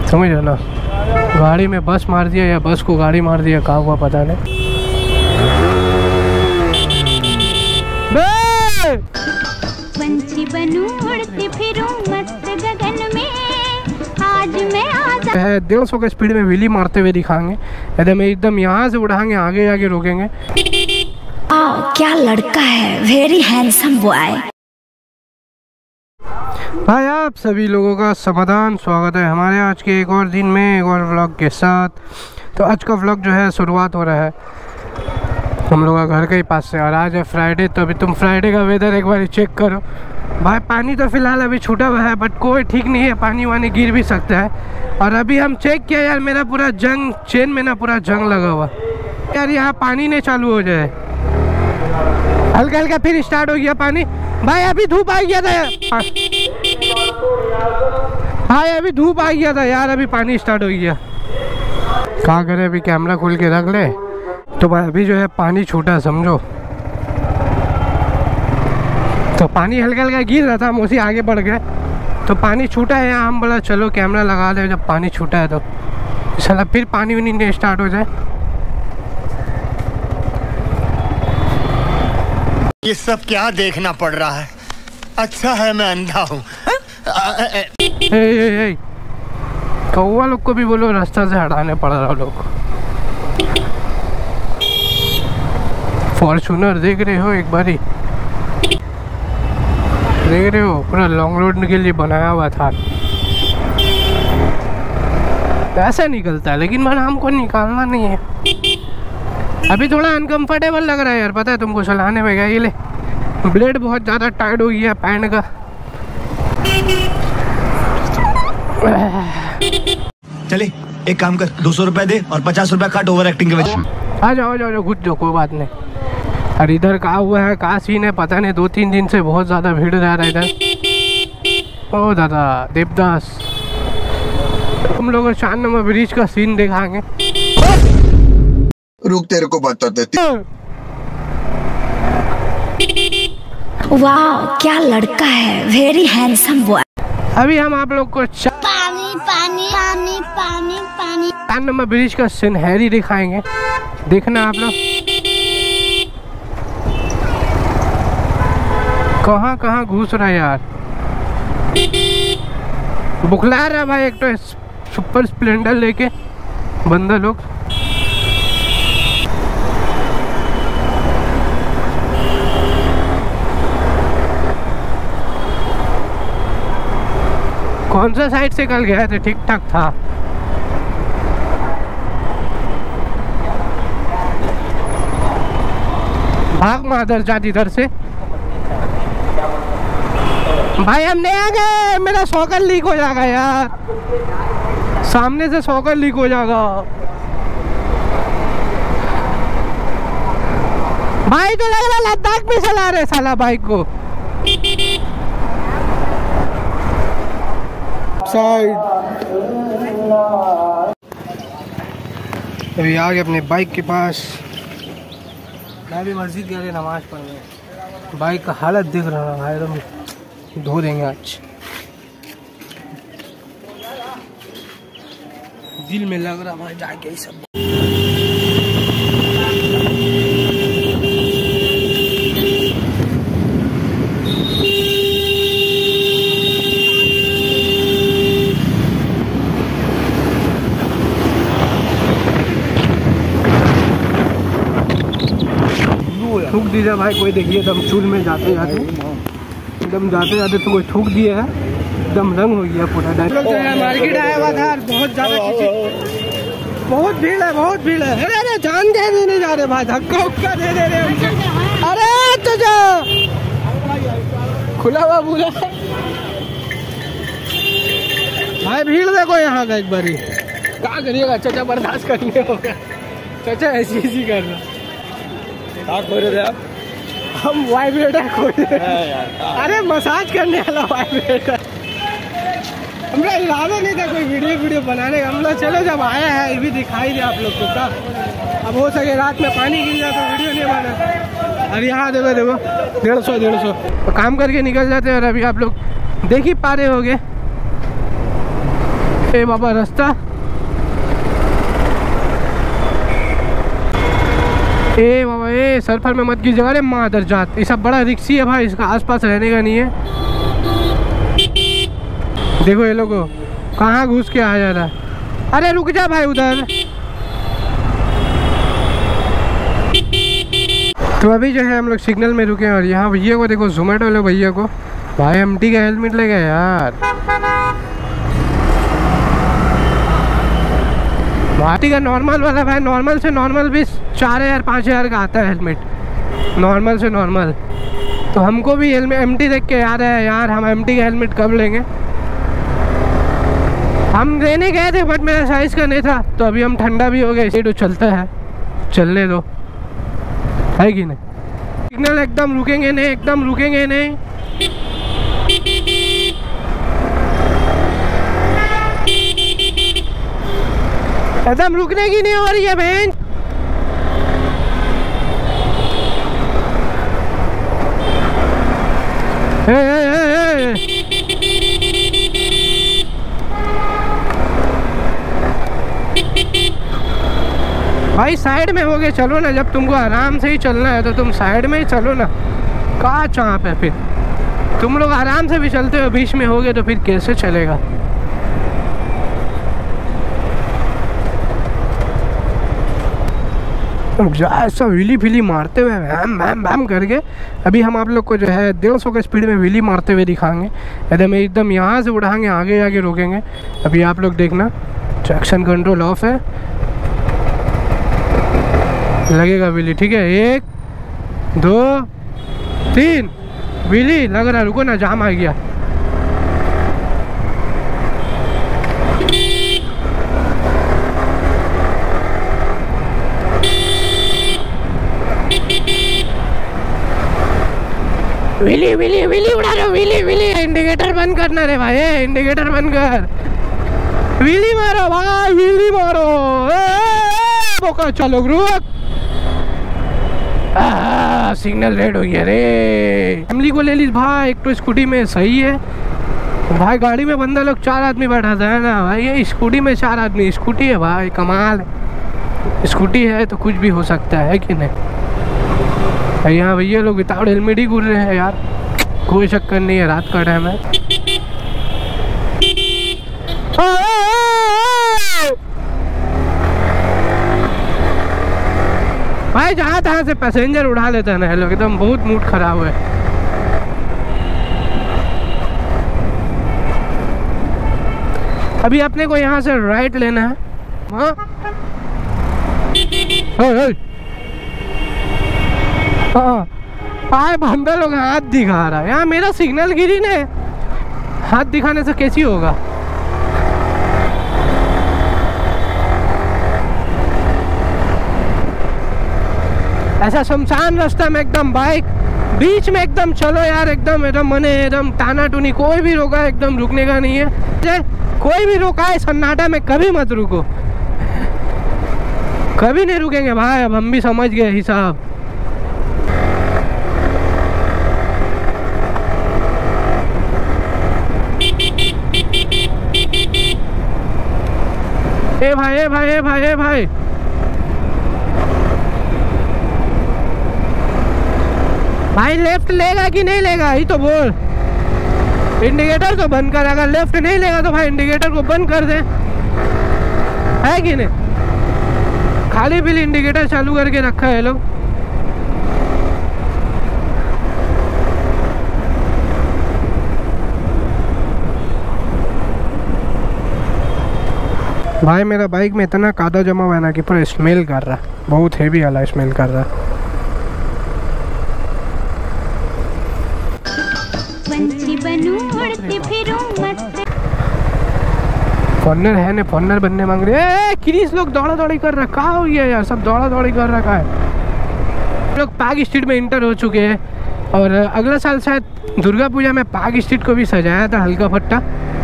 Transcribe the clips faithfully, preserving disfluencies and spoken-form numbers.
समझ रहे ना, गाड़ी में बस मार दिया या बस को गाड़ी मार दिया, कहाँ हुआ पता नहीं। पंछी बनूं उड़ती फिरूं मस्त गगन में, आज मैं आजा। डेढ़ सौ के स्पीड में व्हीली मारते हुए दिखाएंगे, एकदम एकदम यहाँ से उड़ाएंगे, आगे आगे रोकेंगे। आओ, क्या लड़का है, वेरी हैंडसम बॉय। भाई आप सभी लोगों का समाधान स्वागत है हमारे आज के एक और दिन में, एक और व्लॉग के साथ। तो आज का व्लॉग जो है शुरुआत हो रहा है हम लोग का घर के ही पास से, और आज है फ्राइडे। तो अभी तुम फ्राइडे का वेदर एक बार चेक करो भाई। पानी तो फिलहाल अभी छूटा हुआ है, बट कोई ठीक नहीं है, पानी वानी गिर भी सकता है। और अभी हम चेक किया यार, मेरा पूरा जंग चेन में ना पूरा जंग लगा हुआ यार। यहाँ पानी नहीं चालू हो जाए, हल्का हल्का फिर स्टार्ट हो गया पानी। भाई अभी धूप आ गया था यार, भाई अभी धूप आ गया था यार, अभी पानी स्टार्ट हो गया। क्या करे, अभी कैमरा खोल के रख ले। तो भाई अभी जो है पानी छूटा समझो, तो पानी हल्का हल्का गिर रहा था, हम उसी आगे बढ़ गए। तो पानी छूटा है यहाँ, हम बोला चलो कैमरा लगा ले जब पानी छूटा है तो, साला फिर पानी वानी नहीं स्टार्ट हो जाए। ये सब क्या देखना पड़ रहा है, अच्छा है मैं अंधा हूँ। कौवा लोग को भी बोलो रास्ता से हटाने पड़ रहा लोग। फॉर्चूनर देख रहे हो एक बारी, देख रहे हो पूरा लॉन्ग रोड के लिए बनाया हुआ था। ऐसा निकलता है, लेकिन मैंने हमको निकालना नहीं है। अभी थोड़ा अनकंफर्टेबल लग रहा है यार, पता है तुमको चलाने में। क्या ये ले, ब्लेड बहुत ज़्यादा टाइट हो गया पैंट का। चले एक काम कर, दो सौ रुपए दे और पचास रुपए काट ओवर एक्टिंग के वजह। आ जाओ जाओ जाओ, घुस जाओ, कोई बात नहीं। और इधर कहा हुआ है, कहाँ सीन है पता नहीं, दो तीन दिन से बहुत ज़्यादा भीड़ रह रहा है इधर। ओ दादा देवदास, हम लोग चार नंबर ब्रिज का सीन दिखाएंगे। रुक तेरे को बता देती। वाह, क्या लड़का है, वेरी हैंडसम बॉय। अभी हम आप लोग को पानी पानी पानी पानी पानी चार नंबर ब्रिज का सिनहरी दिखाएंगे, देखना आप लोग कहाँ कहाँ घुस रहा है यार। बुखला रहा भाई, एक तो सुपर स्प्लेंडर लेके बंदा लोग। कौन सा साइड से कल गए थे, ठीक ठाक था। भाग मादर जात इधर से। भाई हम नहीं आ गए, मेरा सॉकर लीक हो जाएगा यार, सामने से सॉकर लीक हो जाएगा। भाई तो लग रहा लद्दाख में चला रहे साला बाइक को। साइड अभी आ गए अपने बाइक के पास। मैं भी मस्जिद गया नमाज पढ़ने, बाइक का हालत देख रहा है भाई, एकदम धो देंगे आज। दिल में लग रहा भाई जाके ही सब। थूक दीजिए भाई, कोई देखिए एकदम चूल में जाते जाते एकदम जाते जाते तो कोई थूक दिए है, एकदम रंग हो गया पूरा। मार्केट आया हुआ था, बहुत ज्यादा बहुत भीड़ है, बहुत भीड़ है। अरे अरे जान दे देने जा रहे भाई, धक्का उक्का दे दे रहे। अरे तो जा खुला हुआ पूरा भाई, भीड़ देखो यहाँ का एक बारी। क्या करिएगा चाचा, बर्दाश्त करने होगा चाचा, ऐसी ऐसी कर रहा। खोल रहे आप, हम वाइब्रेटर खोल रहे। अरे मसाज करने वाला वाइब्रेटर। हमरा इरादा नहीं था कोई वीडियो वीडियो बनाने का, हम लोग चलो जब आया है ये भी दिखाई दे आप लोग को। का अब हो सके रात में पानी गिर जाए तो वीडियो नहीं बना। और यहाँ देखो देखो डेढ़ सौ डेढ़ सौ तो काम करके निकल जाते हैं। और अभी आप लोग देख ही पा रहे होगे ए बाबा रास्ता, ए बाबा ए सरफर में मत कीजिएगा। अरे मादर जात, ये सब बड़ा रिक्सी है भाई, इसका आसपास रहने का नहीं है। देखो ये लोगों कहाँ घुस के आ जा रहा है। अरे रुक जा भाई उधर। तो अभी जो है हम लोग सिग्नल में रुके हैं और यहाँ भैया को देखो, जोमेटो वाले भैया को, भाई एमटी का हेलमेट ले गए यार। भाटी का नॉर्मल वाला भाई, नॉर्मल से नॉर्मल भी चार हज़ार पाँच हज़ार का आता है हेलमेट, नॉर्मल से नॉर्मल। तो हमको भी हेलमेट एमटी देख के याद है यार, हम एमटी का हेलमेट कब लेंगे। हम लेने गए थे बट मेरा साइज़ का नहीं था, तो अभी हम ठंडा भी हो गए, इसी तो चलता है, चलने दो, है कि नहीं। सिग्नल एकदम रुकेंगे नहीं, एकदम रुकेंगे नहीं। एकदम रुकने की नहीं हो रही है बहन। ए, ए, ए, ए। भाई साइड में हो गए, चलो ना, जब तुमको आराम से ही चलना है तो तुम साइड में ही चलो ना। कहाँ चाँप है फिर, तुम लोग आराम से भी चलते हो, बीच में हो गए तो फिर कैसे चलेगा। ऐसा व्हीली फिली मारते हुए बैम बैम बैम करके अभी हम आप लोग को जो है डेढ़ सौ के स्पीड में व्हीली मारते हुए दिखाएंगे। एकदम एकदम यहाँ से उड़ाएंगे, आगे आगे रोकेंगे। अभी आप लोग देखना, ट्रैक्शन कंट्रोल ऑफ है, लगेगा व्हीली, ठीक है। एक दो तीन, व्हीली लग रहा है। रुको ना, जाम आ गया। विली विली विली उड़ा रहा, विली विली। इंडिकेटर बंद करना रे भाई, इंडिकेटर बंद कर। विली मारो भाई, विली मारो। बोका चलो रुक। सिग्नल रेड हो गया रे। फैमिली को ले ली भाई, एक तो स्कूटी में सही है भाई। गाड़ी में बंदा लोग चार आदमी बैठाता है ना भाई, ये स्कूटी में चार आदमी। स्कूटी है भाई, कमाल है। स्कूटी है तो कुछ भी हो सकता है कि नहीं। यहाँ भैया लोग विदाउट हेलमेट ही घूर रहे हैं यार, कोई चक्कर नहीं है, रात का टाइम है। भाई जहाँ तहाँ से पैसेंजर उड़ा लेते हैं ना लोग, एकदम बहुत मूड खराब है। अभी अपने को यहाँ से राइट लेना है। हाँ हाँ, आए बंदा लोग हाथ दिखा रहा है यहाँ। मेरा सिग्नल गिरी ने, हाथ दिखाने से कैसी होगा। ऐसा शमशान रास्ता में एकदम बाइक बीच में एकदम चलो यार, एकदम एकदम मने एकदम टाना टूनी। कोई भी रोका एकदम रुकने का नहीं है। कोई भी रोका है सन्नाटा में कभी मत रुको, कभी नहीं रुकेंगे भाई। अब हम भी समझ गए हिसाब। ए भाई ए भाई ए भाई ए भाई भाई लेफ्ट लेगा कि नहीं लेगा ही तो बोल। इंडिकेटर तो बंद कर, अगर लेफ्ट नहीं लेगा तो भाई इंडिकेटर को बंद कर दे, है कि नहीं। खाली पीली इंडिकेटर चालू करके रखा है लोग। भाई मेरा बाइक में इतना कादा जमा हुआ है ना कि पूरा स्मेल कर रहा, बहुत हेवी वाला स्मेल कर रहा। फॉर्नर है ने, फॉर्नर बनने मांग रहे हैं। क्रीज लोग दौड़ा दौड़ी कर रहा, कहाँ हो गया यार, सब दौड़ा दौड़ी कर रखा है। लोग पार्क स्ट्रीट में इंटर हो चुके हैं और अगला साल शायद दुर्गा पूजा में पार्क स्ट्रीट को भी सजाया था हल्का फट्टा।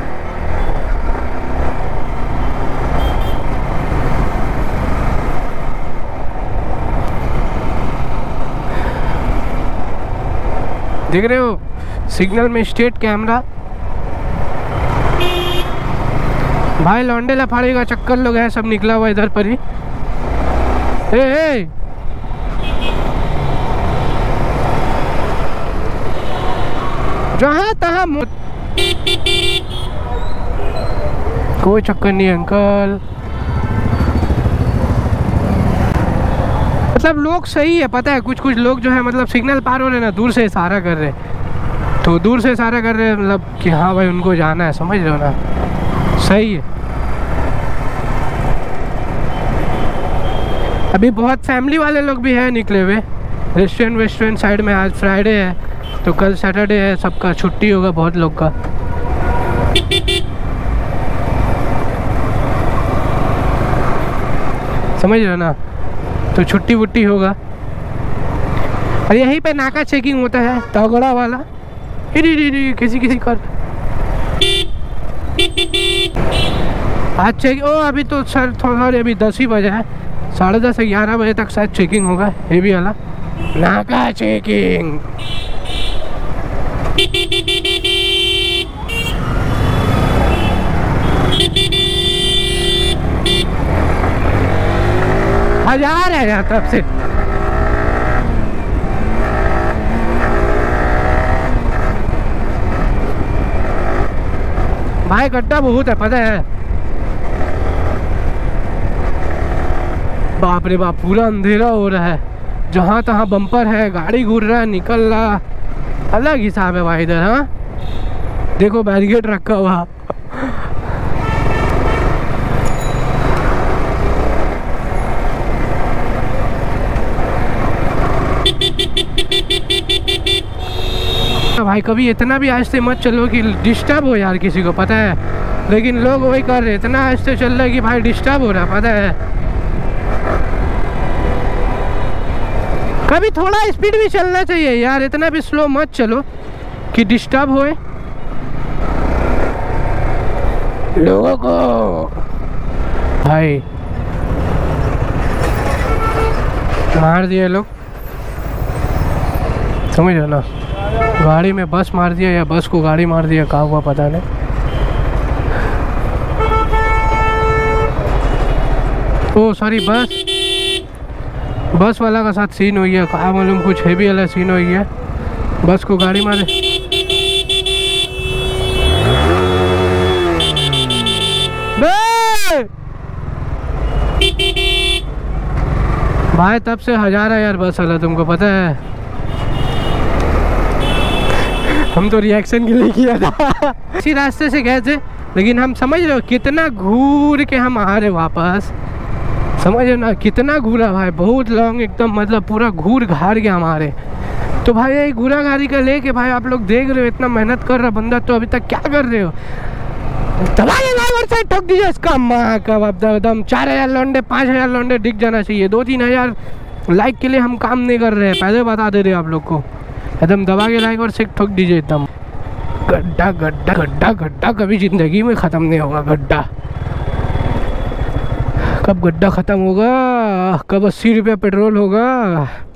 देख रहे हो सिग्नल में स्टेट कैमरा। भाई लौंडे लफाड़े का चक्कर लोग है, सब निकला हुआ इधर पर ही। ए, ए। जहाँ तहाँ कोई चक्कर नहीं अंकल। मतलब लोग सही है, पता है कुछ कुछ लोग जो है मतलब सिग्नल पार हो रहे ना, दूर से इशारा कर रहे, तो दूर से इशारा कर रहे मतलब कि हाँ भाई उनको जाना है, समझ रहे हो ना, सही है। अभी बहुत फैमिली वाले लोग भी हैं निकले हुए रेस्टोरेंट वेस्टोरेंट साइड में। आज फ्राइडे है तो कल सैटरडे है, सबका छुट्टी होगा बहुत लोग का। समझ रहे हो ना, तो छुट्टी वुट्टी होगा। और यहीं पे नाका चेकिंग होता है तगड़ा वाला। किसी किसी कर आज चेक। ओ अभी तो सर थोड़ा अभी दस ही बजे है, साढ़े दस से ग्यारह बजे तक शायद चेकिंग होगा हेवी वाला नाका चेकिंग। हजार है यहाँ तरफ से। भाई गड्ढा बहुत है, पता है। बाप रे बाप, पूरा अंधेरा हो रहा है, जहाँ तहाँ बम्पर है, गाड़ी घूर रहा है, निकल रहा, अलग हिसाब है भाई इधर। हाँ देखो बैरिकेड रखा हुआ। भाई कभी इतना भी आहिस्ते मत चलो कि डिस्टर्ब हो यार किसी को, पता है। लेकिन लोग वही कर रहे, इतना आहिस्ते चल रहा है कि भाई डिस्टर्ब हो रहा है, पता है। कभी थोड़ा स्पीड भी चलना चाहिए यार, इतना भी स्लो मत चलो कि डिस्टर्ब होए लोगों को। भाई मार दिए लोग, समझ रहे ना, गाड़ी में बस मार दिया या बस को गाड़ी मार दिया, कहाँ हुआ पता नहीं। ओ सॉरी, बस बस वाला का साथ सीन हो गया, कहाँ मालूम कुछ हेवी वाला सीन हो गया, बस को गाड़ी मारे। भाई तब से हजार है यार बस वाला, तुमको पता है। हम तो रिएक्शन के लिए किया था। इसी रास्ते से गए थे, लेकिन हम समझ रहे हो कितना घूर के हम आ रहे वापस, समझ रहे ना कितना घूरा भाई, बहुत लॉन्ग एकदम, मतलब पूरा घूर घार के हम आ रहे। तो भाई ये घूरा घारी का लेके भाई आप लोग देख रहे हो, इतना मेहनत कर रहा बंदा, तो अभी तक क्या कर रहे हो। ठोक दीजिए इसका माँ का एकदम। चार हजार लौंडे पाँच हजार लौंडे दिख जाना चाहिए, दो तीन हजार लाइक के लिए हम काम नहीं कर रहे हैं, पहले बता दे रहे आप लोग को। एकदम दबा के लाइक और सिक ठोक दीजिए एकदम। गड्ढा गड्ढा गड्ढा गड्ढा कभी जिंदगी में ख़त्म नहीं होगा गड्ढा। कब गड्ढा ख़त्म होगा, कब अस्सी रुपये पेट्रोल होगा।